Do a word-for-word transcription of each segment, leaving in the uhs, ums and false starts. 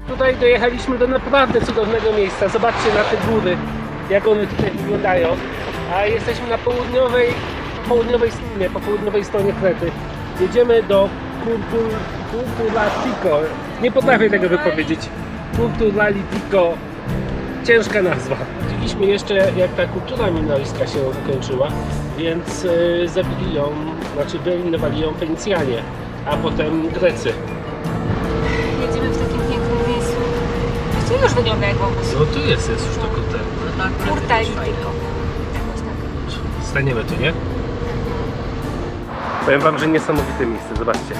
Tutaj dojechaliśmy do naprawdę cudownego miejsca. Zobaczcie na te góry, jak one tutaj wyglądają. A jesteśmy na południowej, południowej stronie, po południowej stronie Krety. Jedziemy do Curculatico. Nie potrafię tego wypowiedzieć. Curculatico. Ciężka nazwa. Widzieliśmy jeszcze, jak ta kultura minojska się ukończyła, więc yy, zabili ją, znaczy wyeliminowali ją Fenicjanie, a potem Grecy. Jedziemy w takim pięknym miejscu. To już wygląda jak wąwóz. No tu jest, jest już to kotel. Curculatico. Staniemy tu, nie? Powiem wam, że niesamowite miejsce, zobaczcie.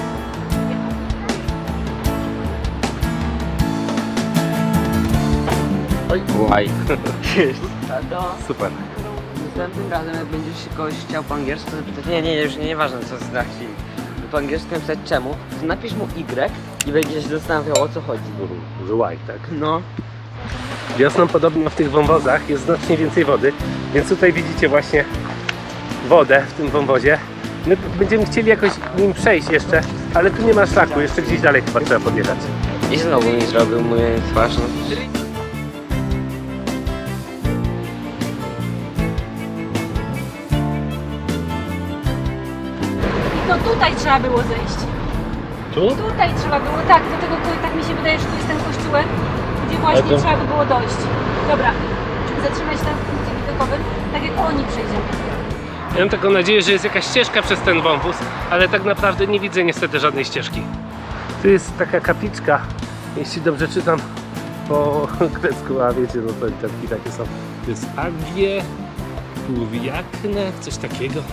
Oj, łaj. Super. Następnym razem, jak będziesz się kogoś chciał po angielsku zapytać, nie, nie, już nieważne co znaczy po angielsku napisać czemu, to napisz mu Y i będzie się zastanawiał, o co chodzi. Że łaj, tak? No. Wiosną podobno w tych wąwozach jest znacznie więcej wody, więc tutaj widzicie właśnie wodę w tym wąwozie. My będziemy chcieli jakoś nim przejść jeszcze, ale tu nie ma szlaku, jeszcze gdzieś dalej chyba trzeba podjechać. I znowu mi zrobił moją twarz. No. No tutaj trzeba było zejść. Tu? Tutaj trzeba było, tak, do tego, tak mi się wydaje, że tu jest ten kościółek, gdzie właśnie to... trzeba by było dojść. Dobra, zatrzymać tam w punkcie widokowym, tak jak oni przejdziemy. Ja mam taką nadzieję, że jest jakaś ścieżka przez ten wąwóz, ale tak naprawdę nie widzę niestety żadnej ścieżki. Tu jest taka kapliczka, jeśli dobrze czytam po grecku, a wiecie, no to literki takie są. To jest Agie Pluriakne, coś takiego.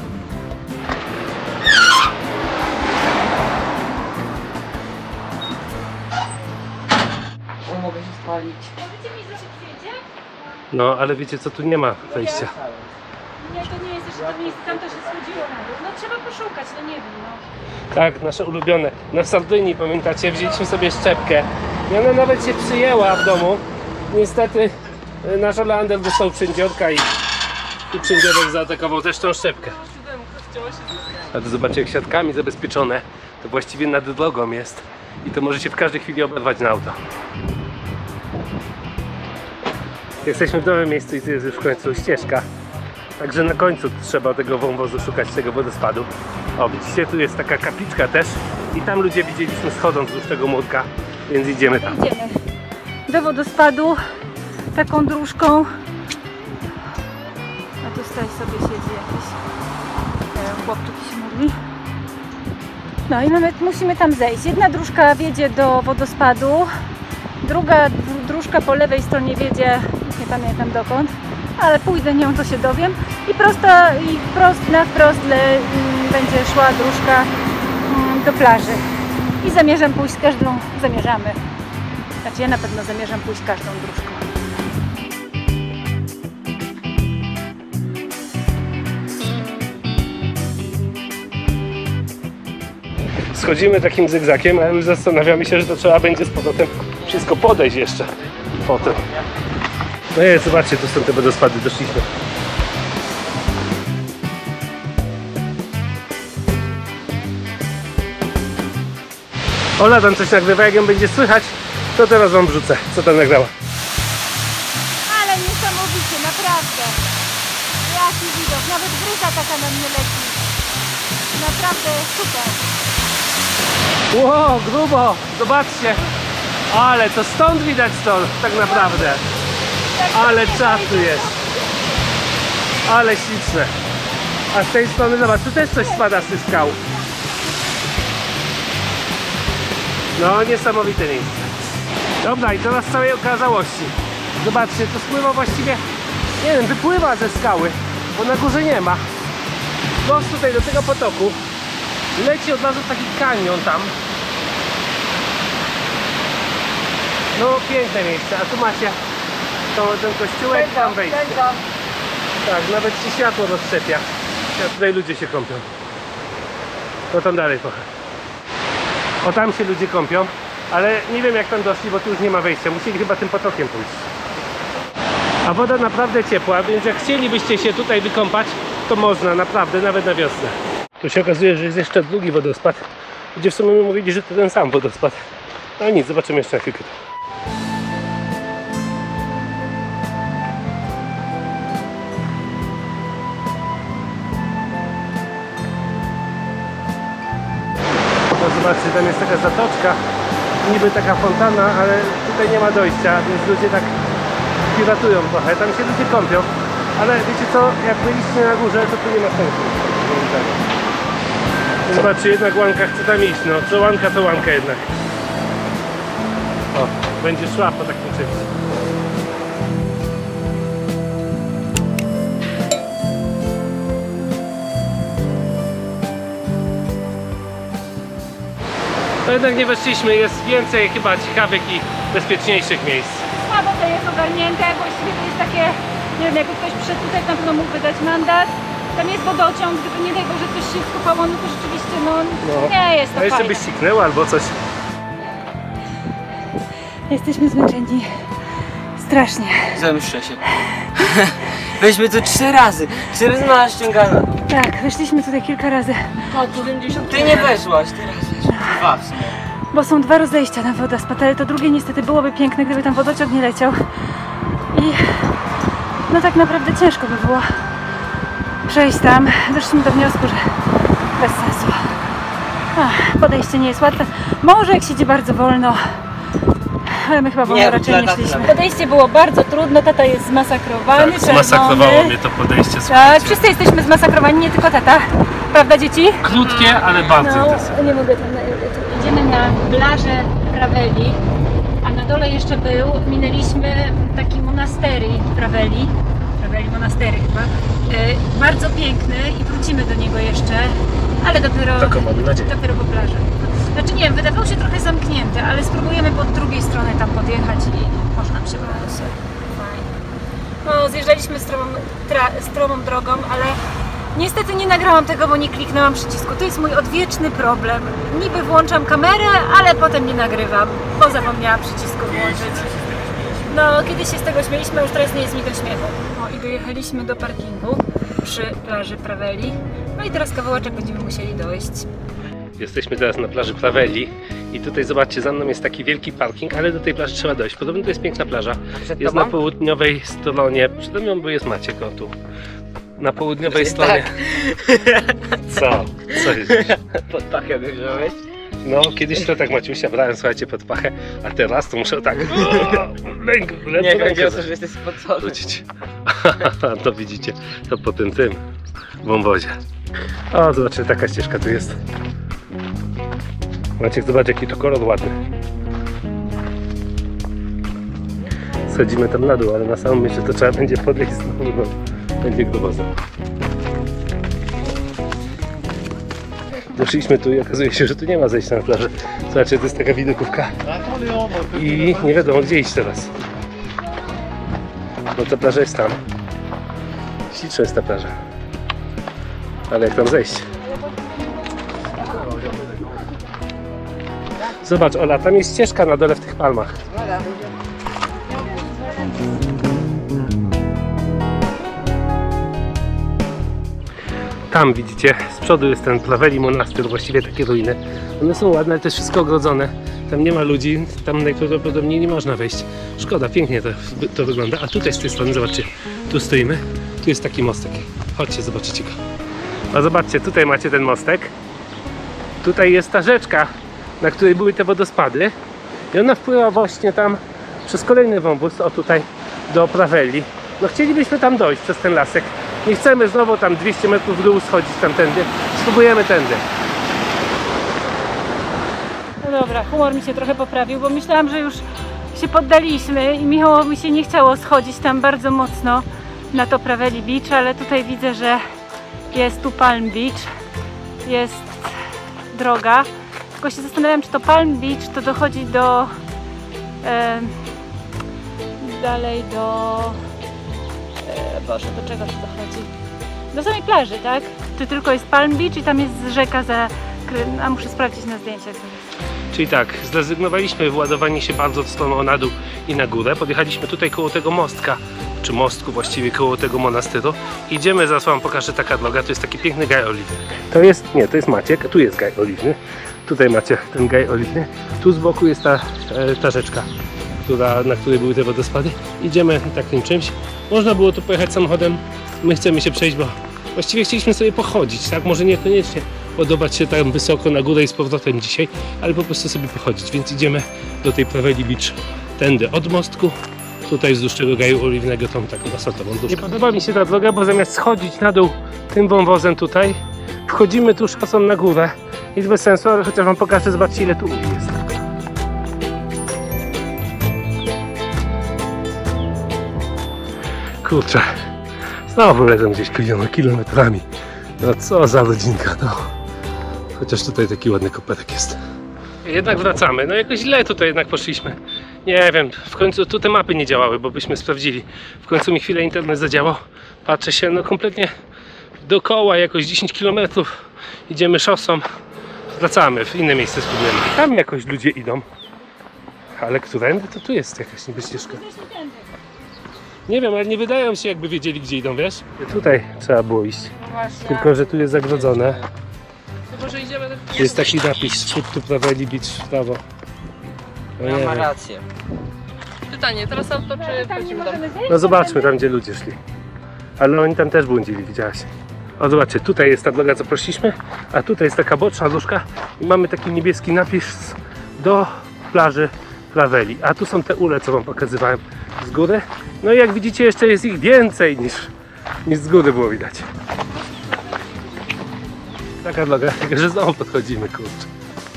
O, mogę się spalić. Możecie mi zacząć zdjęcie? No, ale wiecie co, tu nie ma wejścia. Nie, to nie jest jeszcze to miejsce, tam to się schodziło na dół. No trzeba poszukać, no nie wiem, no. Tak, nasze ulubione. Na Sardynii, pamiętacie, wzięliśmy sobie szczepkę i ona nawet się przyjęła w domu. Niestety nasz Olander dostał przędziorka i, i przędziorek zaatakował też tą szczepkę. A to zobaczcie, jak siatkami zabezpieczone, to właściwie nad drogą jest i to może się w każdej chwili oberwać na auto. Jesteśmy w nowym miejscu i tu jest już w końcu ścieżka. Także na końcu trzeba tego wąwozu szukać, tego wodospadu. O, widzicie, tu jest taka kapliczka też i tam ludzie widzieliśmy schodząc z tego murka, więc idziemy tam. Idziemy do wodospadu taką dróżką. A tutaj sobie siedzi jakiś e, chłopczyk się modli. No i mamy, musimy tam zejść. Jedna dróżka wiedzie do wodospadu, druga dróżka po lewej stronie wiedzie, nie pamiętam dokąd, ale pójdę nią, to się dowiem. I prosto, i wprost, na wprost le, m, będzie szła dróżka m, do plaży. I zamierzam pójść z każdą, zamierzamy. Znaczy ja na pewno zamierzam pójść z każdą dróżką. Schodzimy takim zygzakiem, ale już zastanawiamy się, że to trzeba będzie z powrotem wszystko podejść jeszcze potem. No jest, zobaczcie, tu są te wodospady, doszliśmy. Ola tam coś nagrywa, jak ją będzie słychać, to teraz wam wrzucę, co tam nagrała. Ale niesamowicie, naprawdę. Jaki widok, nawet gryza taka na mnie leci. Naprawdę super. Ło, grubo, zobaczcie. Ale to stąd widać to, tak naprawdę. Ale czasu jest. Ale śliczne. A z tej strony, zobacz, tu też coś spada z tych skał. No, niesamowite miejsce. Dobra, i teraz z całej okazałości. Zobaczcie, to spływa właściwie, nie wiem, wypływa ze skały, bo na górze nie ma. Most tutaj do tego potoku. Leci od razu taki kanion tam. No, piękne miejsce, a tu macie to, ten kościółek i tam wejście. Tak, nawet ci światło rozszczepia. A tutaj ludzie się kąpią. No tam dalej trochę. O, tam się ludzie kąpią, ale nie wiem jak tam doszli, bo tu już nie ma wejścia. Musieli chyba tym potokiem pójść. A woda naprawdę ciepła, więc jak chcielibyście się tutaj wykąpać, to można, naprawdę, nawet na wiosnę. Tu się okazuje, że jest jeszcze drugi wodospad, gdzie w sumie mówili, że to ten sam wodospad. No nic, zobaczymy jeszcze na chwilkę. No zobaczcie, tam jest taka zatoczka, niby taka fontana, ale tutaj nie ma dojścia, więc ludzie tak piratują trochę. Tam się ludzie kąpią, ale wiecie co, jak byliście na górze, to tu nie ma sensu. Zobaczcie, jednak łanka chce tam iść, no co łanka to łanka jednak. O, będzie szła po takim czymś. No jednak nie weszliśmy, jest więcej chyba ciekawych i bezpieczniejszych miejsc. Słabo to jest ogarnięte, właściwie to jest takie, nie wiem, jakby ktoś przyszedł tutaj, na pewno mógł wydać mandat. Tam jest wodociąg, gdyby nie daj Boże coś się skopało, no to rzeczywiście no, No. nie jest to A jeszcze fajne. byś siknęła albo coś. Jesteśmy zmęczeni. Strasznie. Zemszczę się. Weźmy to trzy razy. Cztery razy mała ściągana. Tak, weszliśmy tutaj kilka razy. Ty nie weszłaś, teraz jeszcze dwa w sumie. Bo są dwa rozejścia na wodospad, ale to drugie niestety byłoby piękne, gdyby tam wodociąg nie leciał. I no tak naprawdę ciężko by było przejść tam. Doszliśmy do wniosku, że bez sensu. Ach, podejście nie jest łatwe. Może jak się idzie bardzo wolno, ale my chyba wolno Nie, raczej dla nie taty szliśmy. nawet. Podejście było bardzo trudno, tata jest zmasakrowany, Tak, czerwony. zmasakrowało mnie to podejście. Tak, słuchajcie. wszyscy jesteśmy zmasakrowani, nie tylko tata. Prawda, dzieci? Krótkie, ale bardzo intensywne. nie mogę tam. Idziemy na plażę Raveli, a na dole jeszcze był, minęliśmy taki monastery Raveli, Raveli monastery chyba, e, bardzo piękny i wrócimy do niego jeszcze, ale dopiero, Taką mamy nadzieję. dopiero po plaży. Znaczy nie wiem, wydawał się trochę zamknięty, ale spróbujemy pod drugiej stronie tam podjechać i może nam się wydawać. Fajnie. No, zjeżdżaliśmy stromą, tra, stromą drogą, ale niestety nie nagrałam tego, bo nie kliknęłam przycisku. To jest mój odwieczny problem. Niby włączam kamerę, ale potem nie nagrywam, bo zapomniałam przycisku włączyć. No, kiedyś się z tego śmieliśmy, już teraz nie jest mi do śmiechu. O, i dojechaliśmy do parkingu przy plaży Raveli. No i teraz kawałeczek będziemy musieli dojść. Jesteśmy teraz na plaży Raveli i tutaj zobaczcie, za mną jest taki wielki parking, ale do tej plaży trzeba dojść. Podobno to jest piękna plaża. Przed Jest tobą? na południowej stronie, przede mną bo jest Maciek, o tu. Na południowej Tak. stronie. Co? Co jest? Pod pachę wziąłeś? No, kiedyś to tak Maciusia brałem, słuchajcie, pod pachę, a teraz to muszę tak. Lęk, Nie, rękę chodzi o to, że jesteś spocony. wrócić. To widzicie, to po tym tym wąwozie. O, zobaczcie, taka ścieżka tu jest. Maciek, zobacz jaki to kolor ładny. Schodzimy tam na dół, ale na samą myśl to trzeba będzie podejść znowu, no, będzie gruboza. Doszliśmy tu i okazuje się, że tu nie ma zejścia na plażę. Zobaczcie, to jest taka widokówka i nie wiadomo gdzie iść teraz. No ta plaża jest tam. Śliczna jest ta plaża. Ale jak tam zejść? Zobacz, Ola, tam jest ścieżka na dole w tych palmach. Tam widzicie, z przodu jest ten Raveli monastyr, właściwie takie ruiny. One są ładne, ale to jest wszystko ogrodzone. Tam nie ma ludzi, tam najprawdopodobniej nie można wejść. Szkoda, pięknie to, to wygląda. A tutaj z tej strony, zobaczcie, tu stoimy, tu jest taki mostek. Chodźcie, zobaczycie go. A zobaczcie, tutaj macie ten mostek. Tutaj jest ta rzeczka, na której były te wodospady. I ona wpływa właśnie tam przez kolejny wąwóz, o tutaj, do Raveli. No chcielibyśmy tam dojść przez ten lasek. Nie chcemy znowu tam dwieście metrów w dół schodzić tamtędy. Spróbujemy tędy. No dobra, humor mi się trochę poprawił, bo myślałam, że już się poddaliśmy i Michałowi mi się nie chciało schodzić tam bardzo mocno na to Raveli Beach, ale tutaj widzę, że jest tu Palm Beach, jest droga. Tylko się zastanawiam, czy to Palm Beach to dochodzi do e, dalej do e, Boże, do czego to dochodzi? Do samej plaży, tak? Czy tylko jest Palm Beach i tam jest rzeka za... A muszę sprawdzić na zdjęciach. Czyli tak, zrezygnowaliśmy władowanie się bardzo stroną na dół i na górę. Podjechaliśmy tutaj koło tego mostka, czy mostku właściwie, koło tego monastyru. Idziemy, zaraz wam pokażę taka droga, to jest taki piękny gaj oliwny. To jest, nie, to jest Maciek, tu jest gaj oliwny. Tutaj macie ten gaj oliwny. Tu z boku jest ta, e, ta rzeczka, która, na której były te wodospady. Idziemy takim czymś. Można było tu pojechać samochodem. My chcemy się przejść, bo właściwie chcieliśmy sobie pochodzić, tak? Może niekoniecznie podobać się tam wysoko na górę i z powrotem dzisiaj, ale po prostu sobie pochodzić. Więc idziemy do tej Praveli Beach tędy od mostku. Tutaj wzdłuż tego gaju oliwnego tą taką asfaltową dróżką. Nie podoba mi się ta droga, bo zamiast schodzić na dół tym wąwozem tutaj, wchodzimy tu szosą na górę. Nic bez sensu, ale chociaż wam pokażę, zobaczcie ile tu jest. Kurczę, znowu lecę gdzieś kilometrami. No co za rodzinka, no. Chociaż tutaj taki ładny koperek jest. Jednak wracamy, no jakoś źle tutaj jednak poszliśmy. Nie wiem, w końcu tu te mapy nie działały, bo byśmy sprawdzili. W końcu mi chwilę internet zadziałał. Patrzę się, no kompletnie dookoła, jakoś dziesięć kilometrów. Idziemy szosą. Wracamy, w inne miejsce spróbujemy. Tam jakoś ludzie idą. Ale którędy to tu jest jakaś niby ścieżka. Nie wiem, ale nie wydają się jakby wiedzieli gdzie idą, wiesz? Tutaj trzeba było iść. No właśnie. Tylko że tu jest zagrodzone. To może idziemy... Jest taki napis Food to Praveli Beach w prawo. No, nie ma wiem. rację. Pytanie, teraz auto czy wchodzimy tam? No zobaczmy tam gdzie ludzie szli. Ale oni tam też błądzili, widziałaś. O zobaczcie, tutaj jest ta droga co poszliśmy, a tutaj jest taka boczna dróżka i mamy taki niebieski napis do plaży Praveli. A tu są te ule co wam pokazywałem z góry. No i jak widzicie jeszcze jest ich więcej niż, niż z góry było widać. Taka droga, tylko że znowu podchodzimy, kurczę.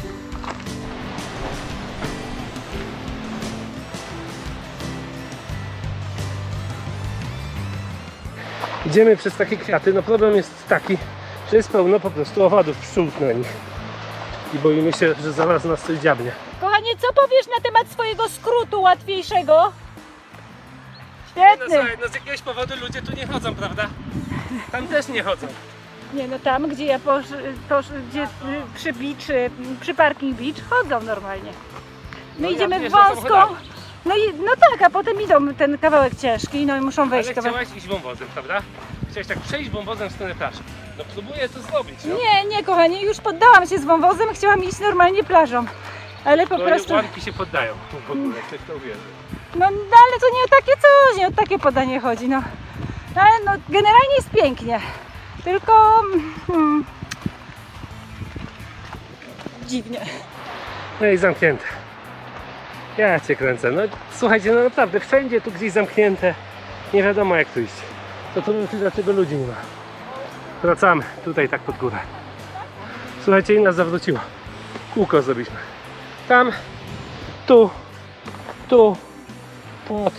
Idziemy przez takie kwiaty, no problem jest taki, że jest pełno po prostu owadów, pszczół na nich. I boimy się, że zaraz nas coś dziabnie. Kochanie, co powiesz na temat swojego skrótu łatwiejszego? No Świetny! słuchaj, no z jakiegoś powodu ludzie tu nie chodzą, prawda? Tam też nie chodzą. Nie no tam gdzie ja posz, posz, gdzie y, przy beach, y, przy parking beach chodzą normalnie. My No ja idziemy wjeżdżam wąską. samochodami. No i no tak, a potem idą ten kawałek ciężki, no i muszą wejść Ale kawałek. chciałaś iść wąwozem, prawda? Chciałaś tak przejść wąwozem w stronę plaży. No próbuję to zrobić, no. Nie, nie kochanie, już poddałam się z wąwozem, chciałam iść normalnie plażą. Ale po To prostu. łanki się poddają w ogóle, ktoś to uwierzy. No, no ale to nie o takie coś, nie o takie podanie chodzi, no. No, ale no generalnie jest pięknie. Tylko hmm, dziwnie. No i zamknięte. Ja cię kręcę. No słuchajcie, no naprawdę wszędzie tu gdzieś zamknięte. Nie wiadomo jak tu iść. To tu dlaczego ludzi nie ma. Wracamy tutaj tak pod górę. Słuchajcie, i nas zawróciło. Kółko zrobiliśmy. Tam, tu, tu, pod.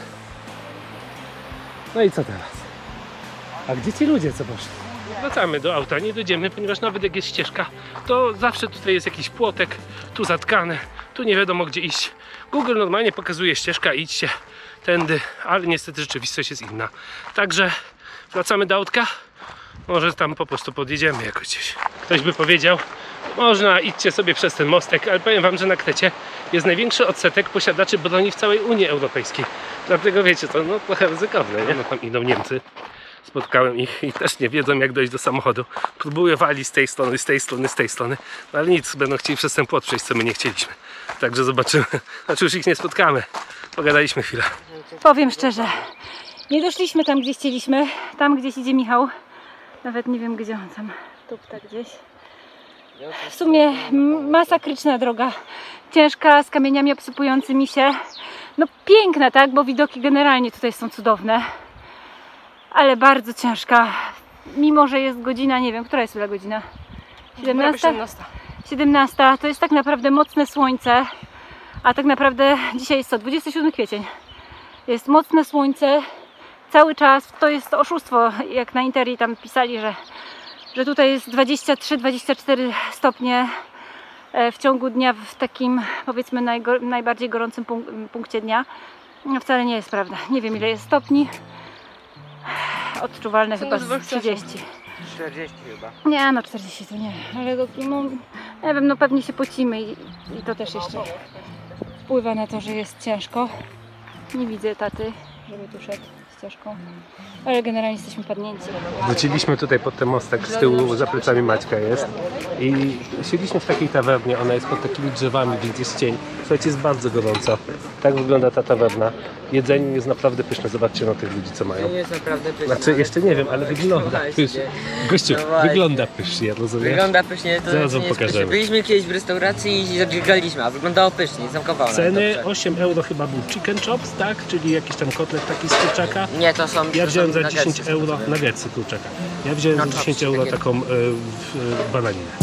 No i co teraz? A gdzie ci ludzie co poszli? Wracamy do auta, nie dojdziemy, ponieważ nawet jak jest ścieżka, to zawsze tutaj jest jakiś płotek, tu zatkany, tu nie wiadomo gdzie iść. Google normalnie pokazuje ścieżkę, idźcie tędy, ale niestety rzeczywistość jest inna. Także wracamy do autka, może tam po prostu podjedziemy jakoś gdzieś. Ktoś by powiedział, można idźcie sobie przez ten mostek, ale powiem wam, że na Krecie jest największy odsetek posiadaczy broni w całej Unii Europejskiej. Dlatego wiecie, to no, trochę ryzykowne, nie? No tam idą Niemcy. Spotkałem ich i też nie wiedzą jak dojść do samochodu. Próbowali z tej strony, z tej strony, z tej strony. No ale nic, będą chcieli przez ten płot przejść, co my nie chcieliśmy. Także zobaczymy. Znaczy już ich nie spotkamy. Pogadaliśmy chwilę. Powiem szczerze, nie doszliśmy tam gdzie chcieliśmy. Tam gdzieś idzie Michał. Nawet nie wiem gdzie on tam. Tupta gdzieś. W sumie m- masakryczna droga. Ciężka, z kamieniami obsypującymi się. No piękna, tak? Bo widoki generalnie tutaj są cudowne. Ale bardzo ciężka. Mimo że jest godzina, nie wiem, która jest ile godzina? siedemnasta? siedemnasta. To jest tak naprawdę mocne słońce. A tak naprawdę dzisiaj jest co? dwudziesty siódmy kwiecień. Jest mocne słońce. Cały czas. To jest oszustwo. Jak na Interi tam pisali, że, że tutaj jest dwadzieścia trzy dwadzieścia cztery stopnie w ciągu dnia w takim powiedzmy najgo- najbardziej gorącym punk- punkcie dnia. No, wcale nie jest prawda. Nie wiem ile jest stopni. Odczuwalne chyba z trzydzieści. czterdzieści chyba. Nie, no czterdzieści to nie. Ale to, no, nie wiem, no pewnie się pocimy i, i to też jeszcze wpływa na to, że jest ciężko. Nie widzę taty, żeby tu szedł z ścieżką. Ale generalnie jesteśmy padnięci. Wróciliśmy tutaj pod ten mostek, z tyłu za plecami Maćka jest i siedliśmy w takiej tawernie, ona jest pod takimi drzewami, więc jest cień. Słuchajcie, jest bardzo gorąco. Tak wygląda ta tawerna. Jedzenie jest naprawdę pyszne, zobaczcie na tych ludzi, co mają. Nie jest naprawdę pyszne. Znaczy, jeszcze nie wiem, ale wygląda pysznie. Gościu, No właśnie. wygląda pysznie, rozumiesz? Wygląda pysznie, to Zaraz nie wam jest pokażemy. pysznie. Byliśmy kiedyś w restauracji i zagraliśmy, a wyglądało pysznie, smakowało. Ceny osiem euro chyba był chicken chops, tak? Czyli jakiś tam kotlet taki z kurczaka. Nie, to są. Ja to wziąłem są za dziesięć nuggetsy. euro nuggetsy kurczaka. Ja wziąłem No za to dziesięć euro takie. taką y, y, bananinę.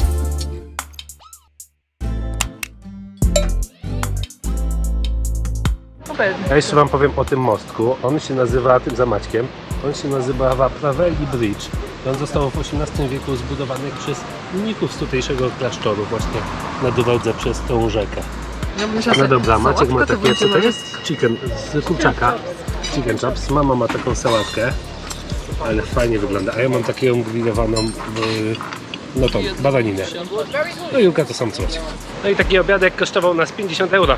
Ja jeszcze wam powiem o tym mostku. On się nazywa, tym za Maćkiem, on się nazywa Praveli Bridge. I on został w osiemnastym wieku zbudowany przez mnichów z tutejszego klasztoru właśnie na drodze przez tą rzekę. No dobra, Maciek ma takie, co to jest? Chicken z kurczaka. Chicken chops. Mama ma taką sałatkę, ale fajnie wygląda. A ja mam taką grillerowaną, no tą, bananinę. No i Julka to sam coś. No i taki obiadek kosztował nas pięćdziesiąt euro.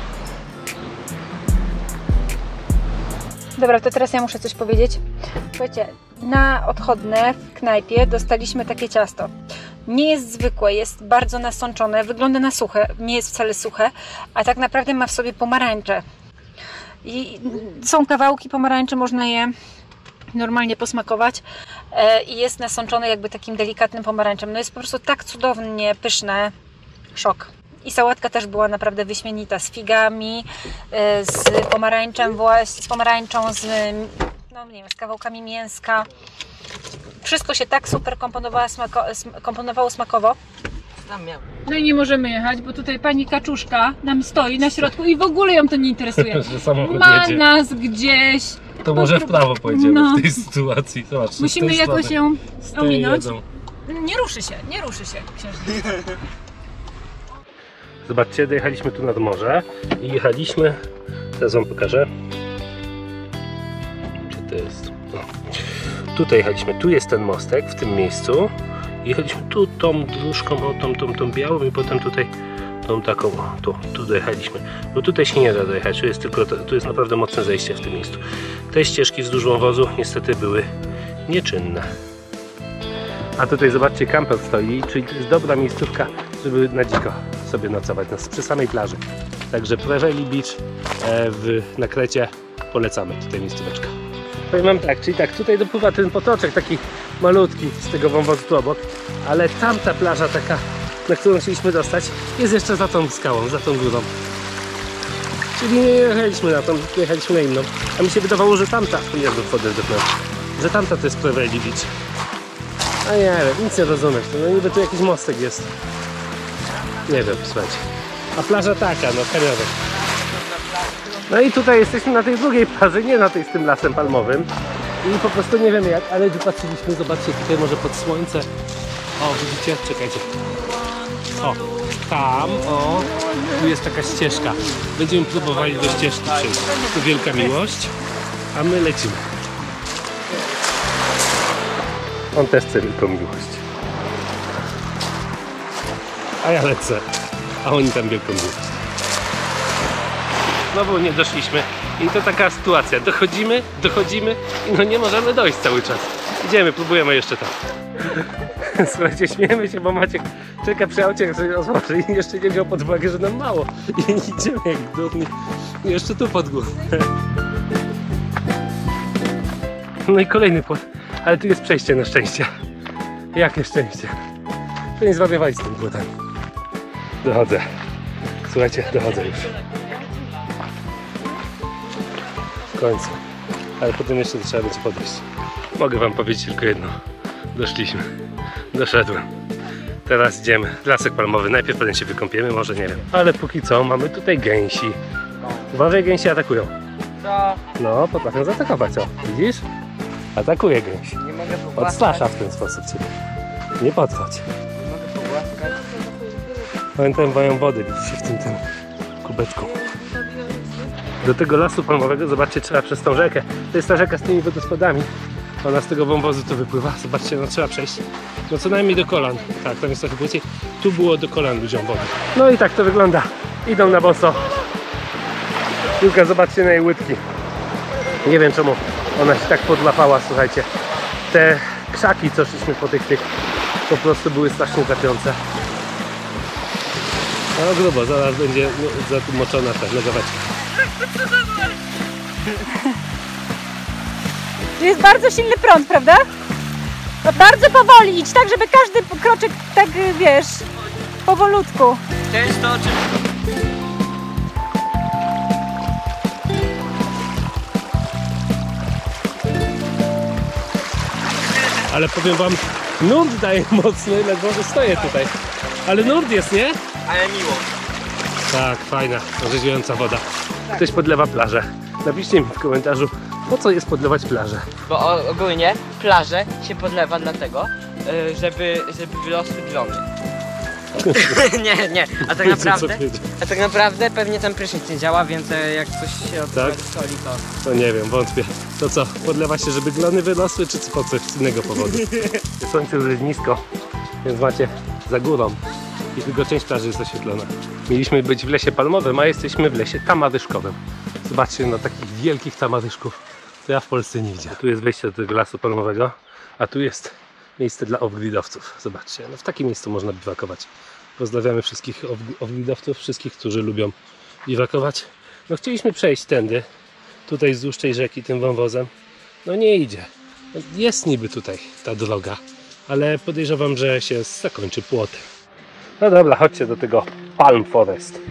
Dobra, to teraz ja muszę coś powiedzieć. Słuchajcie, na odchodne w knajpie dostaliśmy takie ciasto. Nie jest zwykłe, jest bardzo nasączone, wygląda na suche, nie jest wcale suche, a tak naprawdę ma w sobie pomarańcze. I są kawałki pomarańczy, można je normalnie posmakować i jest nasączone jakby takim delikatnym pomarańczem. No jest po prostu tak cudownie pyszne, szok. I sałatka też była naprawdę wyśmienita, z figami, z pomarańczem właśnie, z pomarańczą, z, no nie wiem, z kawałkami mięska. Wszystko się tak super komponowało, smako, komponowało smakowo. No i nie możemy jechać, bo tutaj pani kaczuszka nam stoi na środku i w ogóle ją to nie interesuje. Że samochód Ma jedzie. nas gdzieś. To może w prawo pojedziemy No. w tej sytuacji. Zobacz, Musimy z tej jakoś strony. ją Z tej ominąć. jedą. Nie ruszy się, nie ruszy się księżniczka. Zobaczcie, dojechaliśmy tu nad morze i jechaliśmy, teraz wam pokażę, gdzie to jest, no. Tutaj jechaliśmy, tu jest ten mostek, w tym miejscu, jechaliśmy tu tą dróżką, o tą, tą, tą białą i potem tutaj tą taką, o, tu, tu dojechaliśmy, bo tutaj się nie da dojechać, tu jest tylko, tu jest naprawdę mocne zejście w tym miejscu. Te ścieżki wzdłuż wąwozu niestety były nieczynne. A tutaj zobaczcie, kamper stoi, czyli to jest dobra miejscówka, żeby na dziko sobie nocować, nas przy samej plaży. Także Praveli Beach e, w, na Krecie polecamy tutaj miejscóweczkę. Powiem wam tak, czyli tak, tutaj dopływa ten potoczek taki malutki z tego wąwozu tu obok, ale tamta plaża taka, na którą chcieliśmy dostać, jest jeszcze za tą skałą, za tą górą. Czyli nie jechaliśmy na tą, jechaliśmy na inną. A mi się wydawało, że tamta, nie wiem, wchodzę do wnętrza, że tamta to jest Praveli Beach. A nie wiem, nic nie rozumiesz, no niby tu jakiś mostek jest. Nie wiem, słuchajcie. A plaża taka, no kamionek. No i tutaj jesteśmy na tej drugiej plaży, nie na tej z tym lasem palmowym. I po prostu nie wiemy jak, ale wypatrzyliśmy, zobaczcie, tutaj może pod słońce. O, widzicie? Czekajcie. O, tam, o, tu jest taka ścieżka. Będziemy próbowali do ścieżki przejść. To wielka miłość, a my lecimy. On też chce wielką miłość. A ja lecę. A oni tam wielką miłość. Znowu nie doszliśmy. I to taka sytuacja. Dochodzimy, dochodzimy i no nie możemy dojść cały czas. Idziemy, próbujemy jeszcze tam. Słuchajcie, śmiejemy się, bo Maciek czeka przy aucie, jak sobie rozłoży i jeszcze nie wziął pod uwagę, że nam mało. I idziemy jak durni. I jeszcze tu pod górę. No i kolejny płot. Ale tu jest przejście na szczęście. Jakie szczęście. To nie zwariowali z tym płotem. Dochodzę. Słuchajcie, dochodzę już. W końcu. Ale potem jeszcze trzeba będzie podejść. Mogę wam powiedzieć tylko jedno. Doszliśmy. Doszedłem. Teraz idziemy. Lasek palmowy. Najpierw potem się wykąpiemy, może nie wiem. Ale póki co mamy tutaj gęsi. Uważaj, gęsi atakują. Co? No, potrafią zaatakować, o. Widzisz? Atakuje gęsi. Nie mogę pogłaskać. Odstrasza w ten sposób ciebie. Nie podchodź. Nie mogę pogłaskać. Pamiętam, mają wody, widzicie, w tym, tym kubeczku. Do tego lasu palmowego, zobaczcie, trzeba przez tą rzekę. To jest ta rzeka z tymi wodospadami. Ona z tego wąwozu tu wypływa. Zobaczcie, no trzeba przejść. No co najmniej do kolan. Tak, tam jest trochę płyciej. Tu było do kolan ludziom wody. No i tak to wygląda. Idą na boso. Julka, zobaczcie na jej łydki. Nie wiem czemu Ona się tak podłapała, słuchajcie. Te krzaki, co szliśmy po tych, tych po prostu były strasznie zapiące. No grubo, zaraz będzie no, zatłumoczona ta nogaweczka. Tu jest bardzo silny prąd, prawda? No bardzo powoli idź, tak żeby każdy kroczek, tak wiesz, powolutku. To jest to, o czym... Ale powiem wam, nurt daje mocny, ledwo stoję tutaj. Ale nurt jest, nie? Ale miło. Tak, fajna, orzeźwiająca woda. Ktoś podlewa plażę. Napiszcie mi w komentarzu, po co jest podlewać plażę. Bo o- ogólnie plażę się podlewa dlatego, y, żeby, żeby wyrosły glony. nie, nie, a tak naprawdę, a tak naprawdę pewnie tam prysznic nie działa, więc e, jak coś się od Tak? soli, to... To nie wiem, wątpię. To co, podlewa się, żeby glony wyrosły, czy po coś z innego powodu? Słońce już jest nisko, więc macie za górą i tylko część plaży jest oświetlona. Mieliśmy być w lesie palmowym, a jesteśmy w lesie tamaryszkowym. Zobaczcie na takich wielkich tamaryszków, to ja w Polsce nie widziałem. Tu jest wejście do tego lasu palmowego, a tu jest miejsce dla off-gridowców. Zobaczcie, no w takim miejscu można biwakować. Pozdrawiamy wszystkich off-gridowców, wszystkich, którzy lubią biwakować. No chcieliśmy przejść tędy, tutaj wzdłuż tej rzeki tym wąwozem. No nie idzie. Jest niby tutaj ta droga, ale podejrzewam, że się zakończy płotem. No dobra, chodźcie do tego Palm Forest.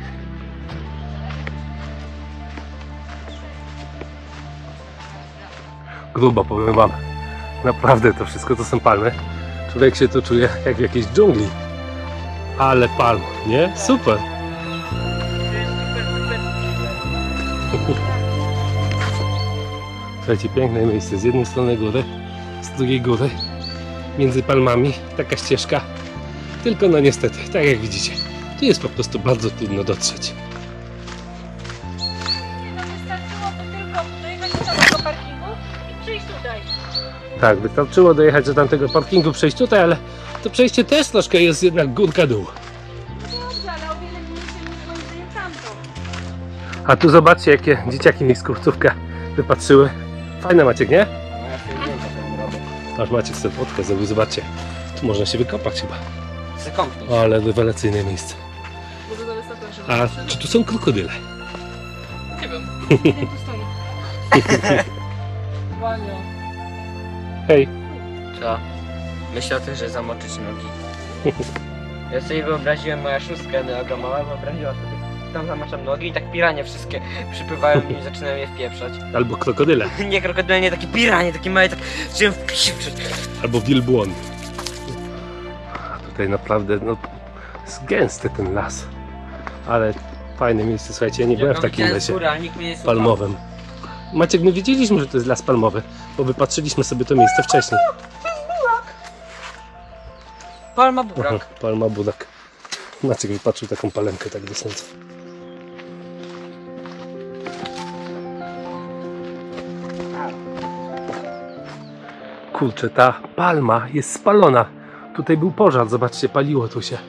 Grubo, powiem wam. Naprawdę to wszystko to są palmy. Człowiek się tu czuje jak w jakiejś dżungli. Ale palm, nie? Super! Słuchajcie, piękne miejsce. Z jednej strony góry, z drugiej góry. Między palmami taka ścieżka. Tylko no niestety, tak jak widzicie, tu jest po prostu bardzo trudno dotrzeć. No wystarczyłoby tylko dojechać do tamtego parkingu i przyjść tutaj. Tak, wystarczyło dojechać do tamtego parkingu, przejść tutaj, ale to przejście też troszkę jest jednak górka dół. Dobrze, ale o wiele mniejsze niż moim zdaniem tamto. A tu zobaczcie, jakie dzieciaki mi skórcówkę wypatrzyły. Fajne, Maciek, nie? Aż Maciek sobie fotkę zrobił, zobaczcie. Tu można się wykopać chyba. Zakąpnąć. Ale rewelacyjne miejsce. Może za wysoko, żeby... A czy tu są krokodyle? Nie wiem. Jak tu stoi? Wania. Hej. Co? Myślę o tym, że zamoczyć nogi. Ja sobie wyobraziłem, moja szóstka noga mała wyobraziła sobie. Tam zamaczam nogi i tak piranie wszystkie przypływają i zaczynają je wpieprzać. Albo krokodyle. Nie krokodyle, nie takie piranie, takie małe, tak zaczynają wpieprzać. Albo wielbłądy. A tutaj naprawdę no, jest gęsty ten las. Ale fajne miejsce, słuchajcie, ja nie byłem w takim lesie palmowym. Maciek, my wiedzieliśmy, że to jest las palmowy, bo wypatrzyliśmy sobie to miejsce wcześniej. Palma burak. Palma burak. Maciek wypatrzył taką palemkę tak dosłownie. Kurczę, ta palma jest spalona. Tutaj był pożar, zobaczcie, paliło tu się.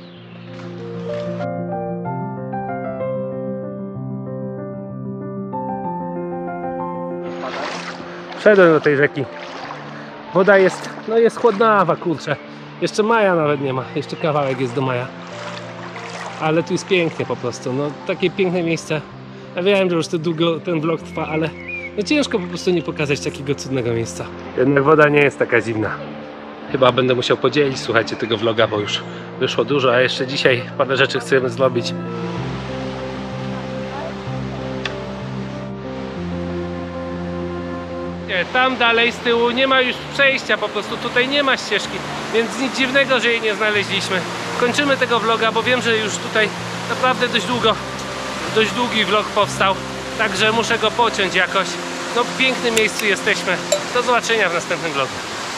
Wszedłem do tej rzeki. Woda jest, no jest chłodnawa, kurczę. Jeszcze maja nawet nie ma, jeszcze kawałek jest do maja. Ale tu jest pięknie po prostu, no takie piękne miejsce. Ja wiem, że już to długo ten vlog trwa, ale no ciężko po prostu nie pokazać takiego cudnego miejsca. Jednak woda nie jest taka zimna. Chyba będę musiał podzielić, słuchajcie, tego vloga, bo już wyszło dużo, a jeszcze dzisiaj parę rzeczy chcemy zrobić. Tam dalej z tyłu nie ma już przejścia, po prostu tutaj nie ma ścieżki, więc nic dziwnego, że jej nie znaleźliśmy. Kończymy tego vloga, bo wiem, że już tutaj naprawdę dość długo, dość długi vlog powstał, także muszę go pociąć jakoś. No w pięknym miejscu jesteśmy. Do zobaczenia w następnym vlogu.